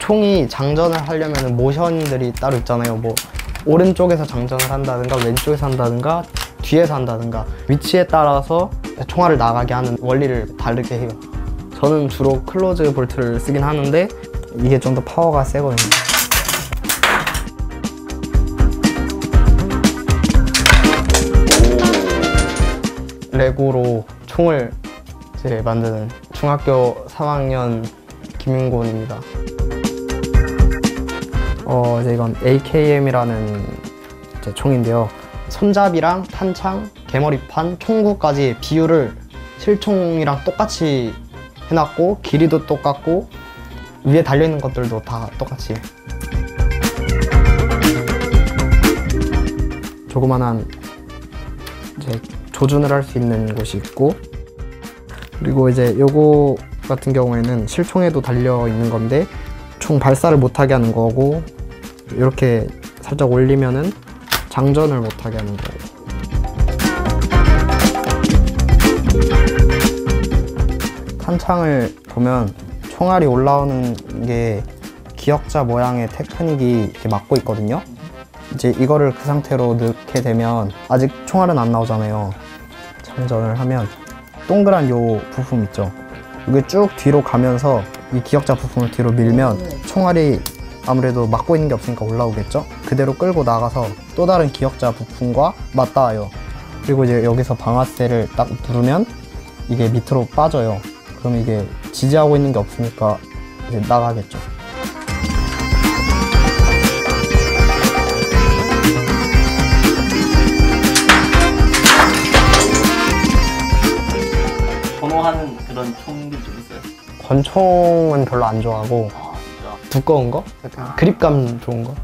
총이 장전을 하려면 모션들이 따로 있잖아요. 뭐 오른쪽에서 장전을 한다든가 왼쪽에서 한다든가 뒤에서 한다든가 위치에 따라서 총알을 나가게 하는 원리를 다르게 해요. 저는 주로 클로즈 볼트를 쓰긴 하는데 이게 좀 더 파워가 세거든요. 레고로 총을 이제 만드는 중학교 3학년 김윤곤입니다. 이제 이건 AKM이라는 이제 총인데요. 손잡이랑 탄창, 개머리판, 총구까지 비율을 실총이랑 똑같이 해놨고 길이도 똑같고 위에 달려있는 것들도 다 똑같이 조그만한 이제 조준을 할 수 있는 곳이 있고, 그리고 이제 요거 같은 경우에는 실총에도 달려있는 건데 총 발사를 못하게 하는 거고, 이렇게 살짝 올리면은 장전을 못하게 하는 거예요. 탄창을 보면 총알이 올라오는 게 기역자 모양의 테크닉이 이렇게 막고 있거든요. 이제 이거를 그 상태로 넣게 되면 아직 총알은 안 나오잖아요. 장전을 하면 동그란 요 부품 있죠. 이게 쭉 뒤로 가면서 이 기역자 부품을 뒤로 밀면 총알이 아무래도 막고 있는 게 없으니까 올라오겠죠? 그대로 끌고 나가서 또 다른 기역자 부품과 맞닿아요. 그리고 이제 여기서 방아쇠를 딱 누르면 이게 밑으로 빠져요. 그럼 이게 지지하고 있는 게 없으니까 이제 나가겠죠. 선호하는 그런 총들이 좀 있어요? 권총은 별로 안 좋아하고 두꺼운 거? 그립감 좋은 거?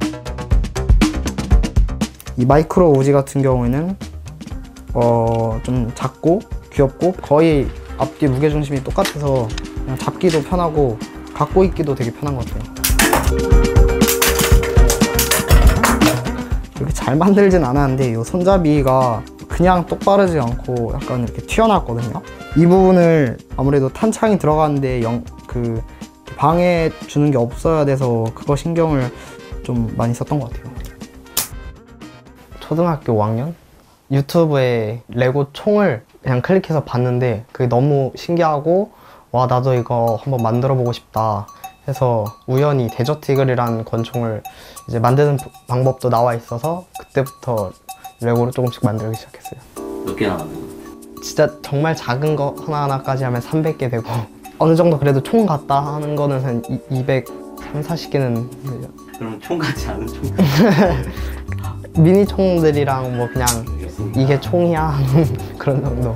이 마이크로 우지 같은 경우에는 좀 작고 귀엽고 거의 앞뒤 무게중심이 똑같아서 그냥 잡기도 편하고 갖고 있기도 되게 편한 것 같아요. 이렇게 잘 만들진 않았는데 이 손잡이가 그냥 똑바르지 않고 약간 이렇게 튀어나왔거든요. 이 부분을 아무래도 탄창이 들어가는데 방해 주는 게 없어야 돼서 그거 신경을 좀 많이 썼던 것 같아요. 초등학교 5학년? 유튜브에 레고 총을 그냥 클릭해서 봤는데 그게 너무 신기하고 와 나도 이거 한번 만들어 보고 싶다 해서 우연히 데저트 이글이라는 권총을 이제 만드는 방법도 나와 있어서 그때부터 레고를 조금씩 만들기 시작했어요. 몇 개나 만든 것 같아요? 진짜 정말 작은 거 하나하나까지 하면 300개 되고 어느 정도 그래도 총 같다 하는 거는 한 230, 40개는 그럼 총 같지 않은 총? 미니 총들이랑 뭐 그냥 이게 총이야 그런 정도.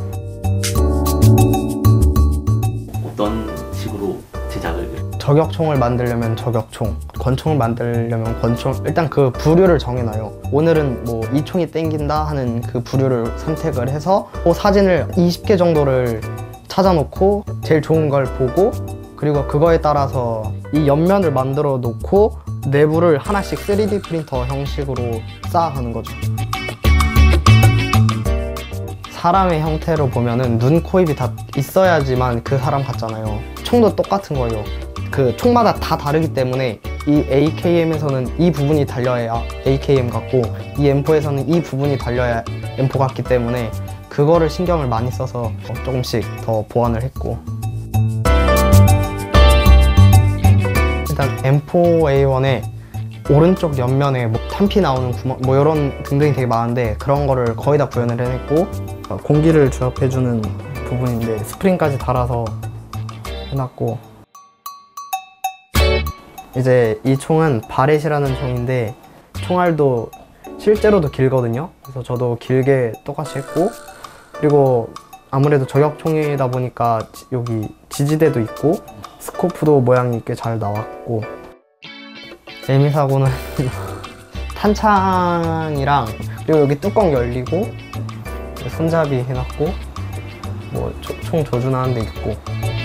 어떤 식으로 제작을? 저격총을 만들려면 저격총, 권총을 만들려면 권총, 일단 그 부류를 정해놔요. 오늘은 뭐 이 총이 땡긴다 하는 그 부류를 선택을 해서 사진을 20개 정도를 찾아놓고 제일 좋은 걸 보고, 그리고 그거에 따라서 이 옆면을 만들어 놓고 내부를 하나씩 3D 프린터 형식으로 쌓아가는 거죠. 사람의 형태로 보면은 눈, 코, 입이 다 있어야지만 그 사람 같잖아요. 총도 똑같은 거예요. 그 총마다 다 다르기 때문에 이 AKM에서는 이 부분이 달려야 AKM 같고 이 M4에서는 이 부분이 달려야 M4 같기 때문에 그거를 신경을 많이 써서 조금씩 더 보완을 했고, 일단 M4A1의 오른쪽 옆면에 뭐 탄피 나오는 구멍 뭐 이런 등등이 되게 많은데 그런 거를 거의 다 구현을 해냈고, 공기를 주압해주는 부분인데 스프링까지 달아서 해놨고, 이제 이 총은 바렛이라는 총인데 총알도 실제로도 길거든요. 그래서 저도 길게 똑같이 했고, 그리고 아무래도 저격총이다 보니까 여기 지지대도 있고 스코프도 모양이 꽤 잘 나왔고, 재미사고는 탄창이랑 그리고 여기 뚜껑 열리고 손잡이 해놨고 뭐 총 조준하는 데 있고.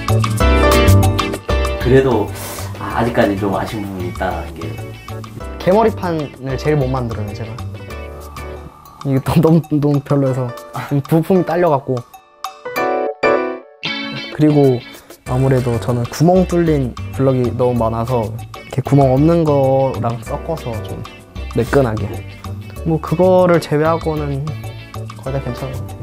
그래도 아직까지 좀 아쉬운 부분이 있다는 게 개머리판을 제일 못 만들어요 제가. 이게 너무 별로여서 부품이 딸려갖고. 그리고 아무래도 저는 구멍 뚫린 블럭이 너무 많아서 이렇게 구멍 없는 거랑 섞어서 좀 매끈하게. 뭐 그거를 제외하고는 거의 다 괜찮아요.